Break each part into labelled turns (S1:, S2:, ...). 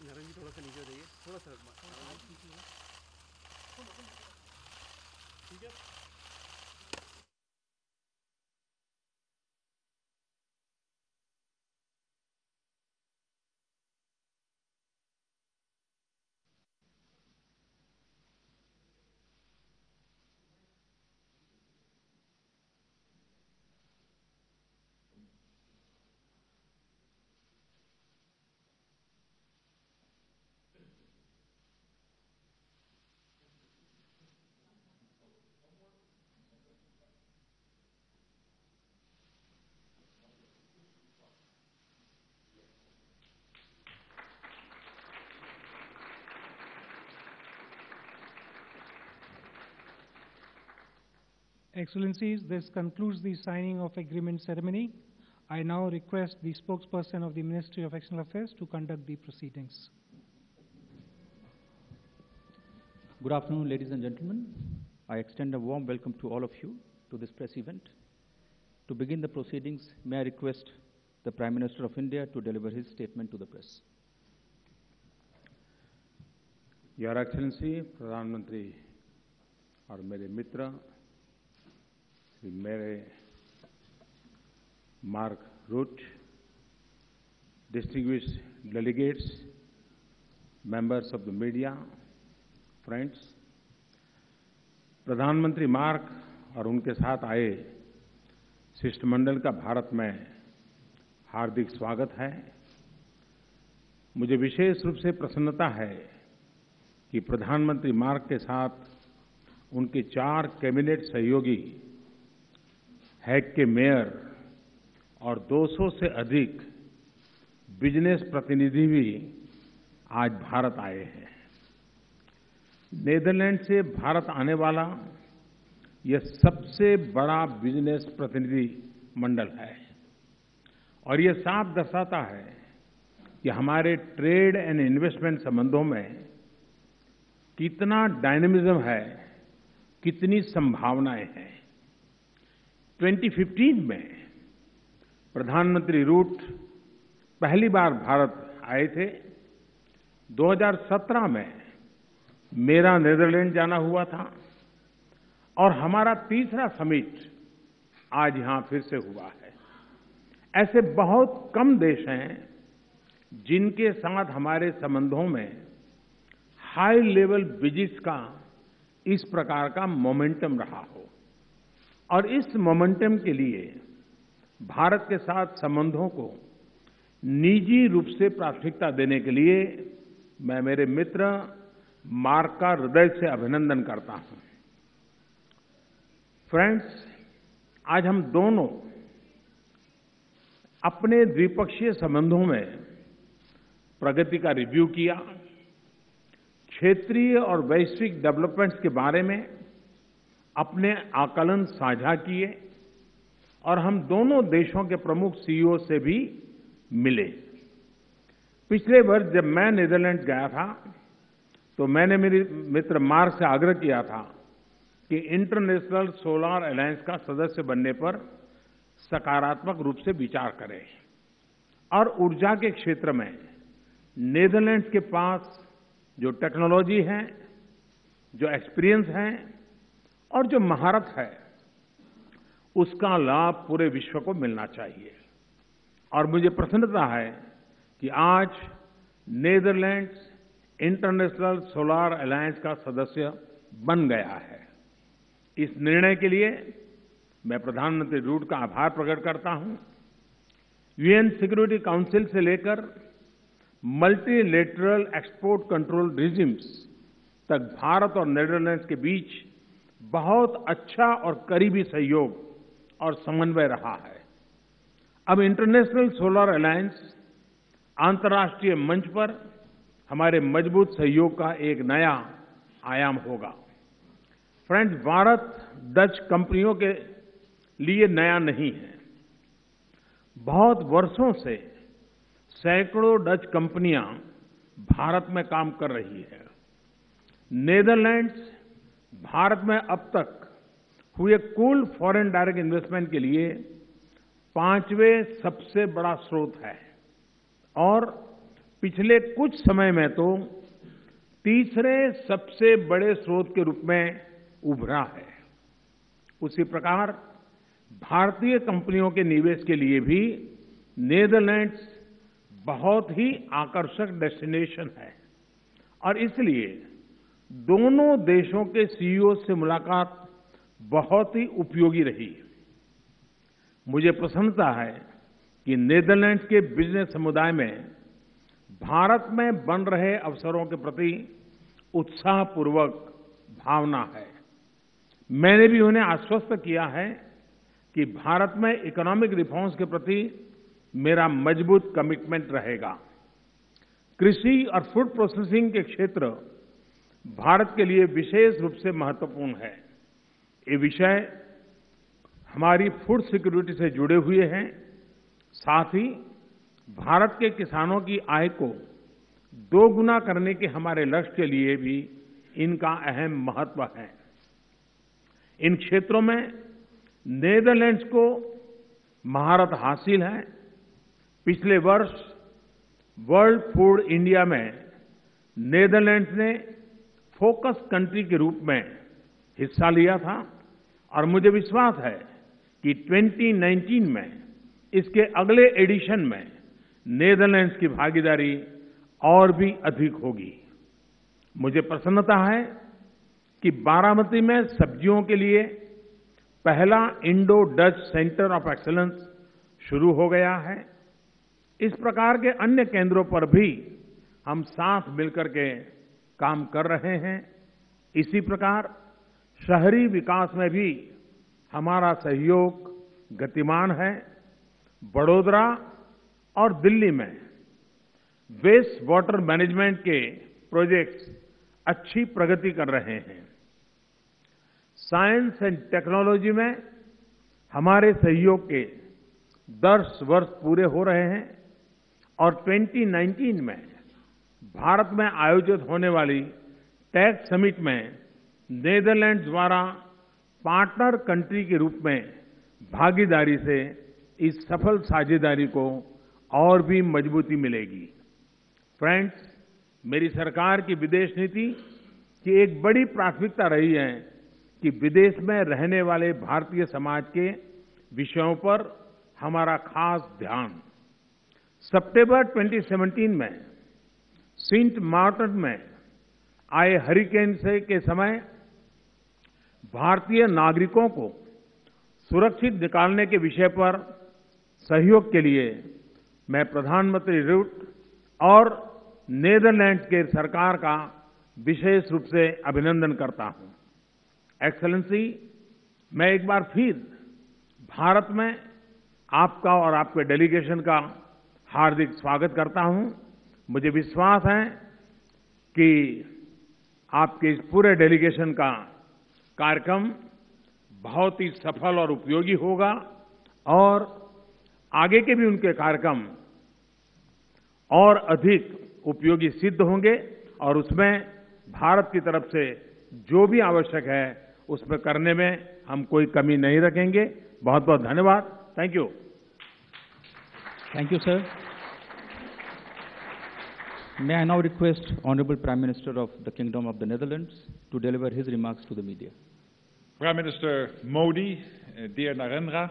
S1: नारायण जी थोड़ा सा नीचे हो जाइए, थोड़ा सा ठीक है।
S2: Excellencies, this concludes the signing of agreement ceremony. I now request the spokesperson of the Ministry of External Affairs to conduct the proceedings.
S3: Good afternoon, ladies and gentlemen. I extend a warm welcome to all of you to this press event. To begin the proceedings, may I request the Prime Minister of India to deliver his statement to the press.
S4: Your Excellency, प्रधानमंत्री और मेरे मित्र श्री मेरे Mark Rutte, distinguished delegates, members of the media, friends, प्रधानमंत्री Mark और उनके साथ आए शिष्टमंडल का भारत में हार्दिक स्वागत है। मुझे विशेष रूप से प्रसन्नता है कि प्रधानमंत्री मार्क के साथ उनके 4 कैबिनेट सहयोगी, हैग के मेयर और 200 से अधिक बिजनेस प्रतिनिधि भी आज भारत आए हैं। नीदरलैंड से भारत आने वाला यह सबसे बड़ा बिजनेस प्रतिनिधि मंडल है और यह साफ दर्शाता है कि हमारे ट्रेड एंड इन्वेस्टमेंट संबंधों में कितना डायनेमिज्म है, कितनी संभावनाएं हैं। 2015 में प्रधानमंत्री रूट पहली बार भारत आए थे। 2017 में मेरा नीदरलैंड जाना हुआ था और हमारा तीसरा समिट आज यहां फिर से हुआ है। ऐसे बहुत कम देश हैं जिनके साथ हमारे संबंधों में हाई लेवल विजिट्स का इस प्रकार का मोमेंटम रहा हो और इस मोमेंटम के लिए भारत के साथ संबंधों को निजी रूप से प्राथमिकता देने के लिए मैं मेरे मित्र मार्क का हृदय से अभिनंदन करता हूं। फ्रेंड्स, आज हम दोनों अपने द्विपक्षीय संबंधों में प्रगति का रिव्यू किया, क्षेत्रीय और वैश्विक डेवलपमेंट्स के बारे में अपने आकलन साझा किए और हम दोनों देशों के प्रमुख सीईओ से भी मिले। पिछले वर्ष जब मैं नीदरलैंड गया था तो मैंने मेरे मित्र मार्क से आग्रह किया था कि इंटरनेशनल सोलर अलायंस का सदस्य बनने पर सकारात्मक रूप से विचार करें और ऊर्जा के क्षेत्र में नीदरलैंड के पास जो टेक्नोलॉजी है, जो एक्सपीरियंस है और जो महारत है, उसका लाभ पूरे विश्व को मिलना चाहिए। और मुझे प्रसन्नता है कि आज नीदरलैंड्स इंटरनेशनल सोलर अलायंस का सदस्य बन गया है। इस निर्णय के लिए मैं प्रधानमंत्री रूट का आभार प्रकट करता हूं। यूएन सिक्योरिटी काउंसिल से लेकर मल्टीलेटरल एक्सपोर्ट कंट्रोल रिजिम्स तक भारत और नीदरलैंड्स के बीच बहुत अच्छा और करीबी सहयोग और समन्वय रहा है। अब इंटरनेशनल सोलर अलायंस अंतर्राष्ट्रीय मंच पर हमारे मजबूत सहयोग का एक नया आयाम होगा। फ्रेंड्स, भारत डच कंपनियों के लिए नया नहीं है। बहुत वर्षों से सैकड़ों डच कंपनियां भारत में काम कर रही है। नीदरलैंड्स भारत में अब तक हुए कुल फॉरेन डायरेक्ट इन्वेस्टमेंट के लिए 5वें सबसे बड़ा स्रोत है और पिछले कुछ समय में तो तीसरे सबसे बड़े स्रोत के रूप में उभरा है। उसी प्रकार भारतीय कंपनियों के निवेश के लिए भी नीदरलैंड्स बहुत ही आकर्षक डेस्टिनेशन है और इसलिए दोनों देशों के सीईओ से मुलाकात बहुत ही उपयोगी रही। मुझे प्रसन्नता है कि नीदरलैंड्स के बिजनेस समुदाय में भारत में बन रहे अवसरों के प्रति उत्साहपूर्वक भावना है। मैंने भी उन्हें आश्वस्त किया है कि भारत में इकोनॉमिक रिफॉर्म्स के प्रति मेरा मजबूत कमिटमेंट रहेगा। कृषि और फूड प्रोसेसिंग के क्षेत्र भारत के लिए विशेष रूप से महत्वपूर्ण है। ये विषय हमारी फूड सिक्योरिटी से जुड़े हुए हैं। साथ ही भारत के किसानों की आय को दोगुना करने के हमारे लक्ष्य के लिए भी इनका अहम महत्व है। इन क्षेत्रों में नीदरलैंड्स को महारत हासिल है। पिछले वर्ष वर्ल्ड फूड इंडिया में नीदरलैंड्स ने फोकस कंट्री के रूप में हिस्सा लिया था और मुझे विश्वास है कि 2019 में इसके अगले एडिशन में नीदरलैंड्स की भागीदारी और भी अधिक होगी। मुझे प्रसन्नता है कि बारामती में सब्जियों के लिए पहला इंडो-डच सेंटर ऑफ एक्सीलेंस शुरू हो गया है। इस प्रकार के अन्य केंद्रों पर भी हम साथ मिलकर के काम कर रहे हैं। इसी प्रकार शहरी विकास में भी हमारा सहयोग गतिमान है। बड़ोदरा और दिल्ली में वेस्ट वाटर मैनेजमेंट के प्रोजेक्ट्स अच्छी प्रगति कर रहे हैं। साइंस एंड टेक्नोलॉजी में हमारे सहयोग के 10 वर्ष पूरे हो रहे हैं और 2019 में भारत में आयोजित होने वाली टेक समिट में नीदरलैंड्स द्वारा पार्टनर कंट्री के रूप में भागीदारी से इस सफल साझेदारी को और भी मजबूती मिलेगी। फ्रेंड्स, मेरी सरकार की विदेश नीति की एक बड़ी प्राथमिकता रही है कि विदेश में रहने वाले भारतीय समाज के विषयों पर हमारा खास ध्यान। सितंबर 2017 में सेंट मार्टिन में आए हरिकेन से के समय भारतीय नागरिकों को सुरक्षित निकालने के विषय पर सहयोग के लिए मैं प्रधानमंत्री रुट और नीदरलैंड्स के सरकार का विशेष रूप से अभिनंदन करता हूं। एक्सेलेंसी, मैं एक बार फिर भारत में आपका और आपके डेलीगेशन का हार्दिक स्वागत करता हूं। मुझे विश्वास है कि आपके इस पूरे डेलीगेशन का कार्यक्रम बहुत ही सफल और उपयोगी होगा और आगे के भी उनके कार्यक्रम और अधिक उपयोगी सिद्ध होंगे और उसमें भारत की तरफ से जो भी आवश्यक है उसमें करने में हम कोई कमी नहीं रखेंगे। बहुत बहुत धन्यवाद। Thank you.
S3: Thank you, sir. May I now request Honorable Prime Minister of the Kingdom of the Netherlands to deliver his remarks to the media.
S5: Prime Minister Modi, dear Narendra,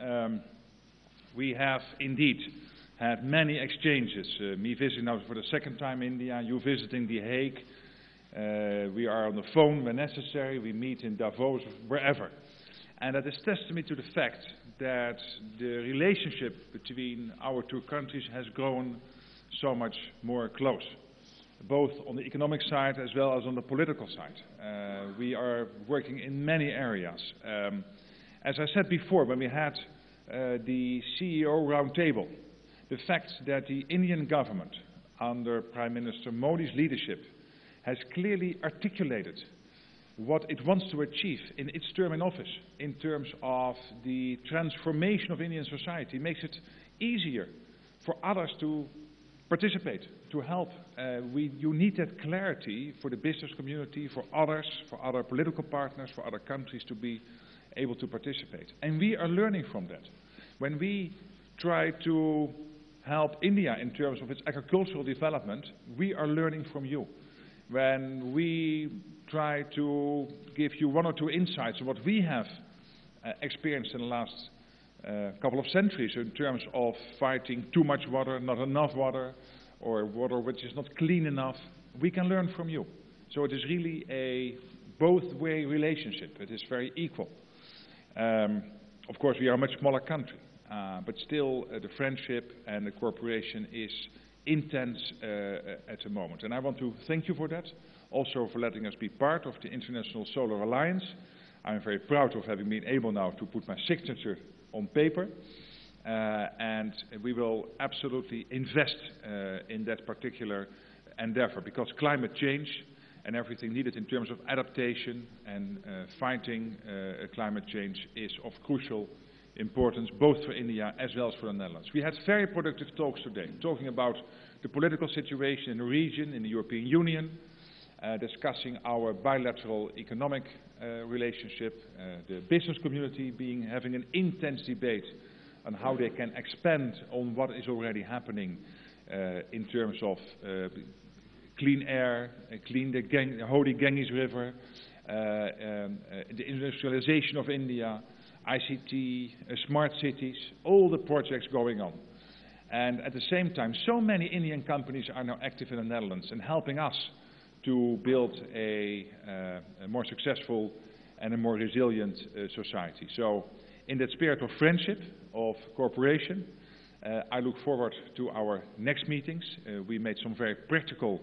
S5: we have indeed had many exchanges. Me visiting now for the second time India, you visiting The Hague. We are on the phone when necessary. We meet in Davos, wherever. And that is testimony to the fact that the relationship between our two countries has grown so much more close, both on the economic side as well as on the political side. We are working in many areas. As I said before, when we had the CEO roundtable, the fact that the Indian government, under Prime Minister Modi's leadership, has clearly articulated what it wants to achieve in its term in office in terms of the transformation of Indian society makes it easier for others to participate, to help. You need that clarity for the business community, for others, for other political partners, for other countries to be able to participate. And we are learning from that. When we try to help India in terms of its agricultural development, we are learning from you. When we try to give you one or two insights on what we have experienced in the last couple of centuries in terms of fighting too much water, not enough water, or water which is not clean enough, we can learn from you. So it is really a both-way relationship. It is very equal. Of course, we are a much smaller country, but still the friendship and the cooperation is intense at the moment. And I want to thank you for that, also for letting us be part of the International Solar Alliance. I'm very proud of having been able now to put my signature on paper, and we will absolutely invest in that particular endeavor, because climate change and everything needed in terms of adaptation and fighting climate change is of crucial importance, both for India as well as for the Netherlands. We had very productive talks today, talking about the political situation in the region, in the European Union, discussing our bilateral economic relationship, the business community having an intense debate on how they can expand on what is already happening in terms of clean air, clean the holy Ganges River, the industrialization of India, ICT, smart cities, all the projects going on. And at the same time, so many Indian companies are now active in the Netherlands and helping us to build a more successful and a more resilient society. So in that spirit of friendship, of cooperation, I look forward to our next meetings. We made some very practical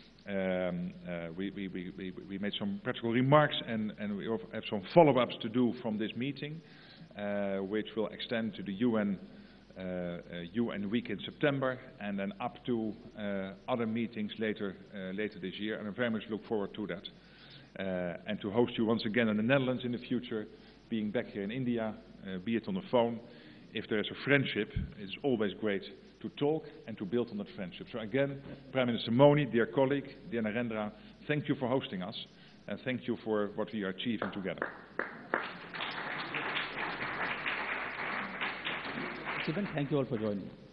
S5: we made some practical remarks, and we have some follow-ups to do from this meeting, which will extend to the UN week in September, and then up to other meetings later this year. And I very much look forward to that, and to host you once again in the Netherlands in the future, being back here in India, be it on the phone. If there is a friendship, it's always great to talk and to build on that friendship. So again, Prime Minister Modi, dear colleague, dear Narendra, thank you for hosting us, and thank you for what we are achieving together.
S3: Thank you all for joining.